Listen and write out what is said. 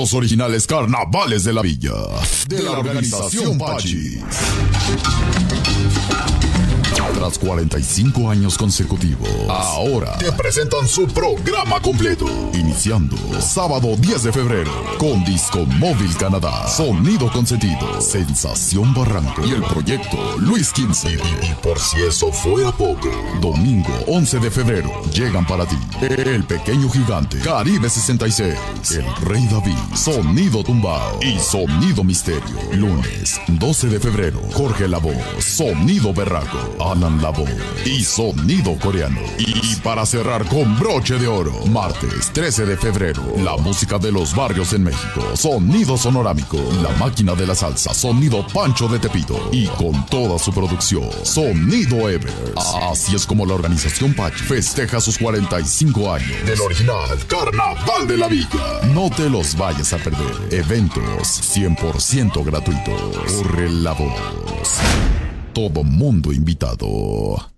los originales carnavales de la villa, de la organización Pachis. Tras 45 años consecutivos, ahora te presentan su programa completo. Iniciando sábado 10 de febrero con Disco Móvil Canadá, Sonido Consentido, Sensación Barranco y el proyecto Luis XV. Y por si eso fuera poco, domingo 11 de febrero llegan para ti El Pequeño Gigante, Caribe 66, El Rey David, Sonido Tumbao y Sonido Misterio. Lunes 12 de febrero, Jorge La Voz, Sonido Berraco, Alan La Voz y Sonido Coreano. Y para cerrar con broche de oro, martes 13 de febrero, la música de los barrios en México, Sonido Sonorámico, La Máquina de la Salsa, Sonido Pancho de Tepito y con toda su producción, Sonido Evers. Así es como la organización Pachi festeja sus 45 años del original Carnaval de la Villa. No te los vayas a perder. Eventos 100% gratuitos. Corre la voz. Todo mundo invitado.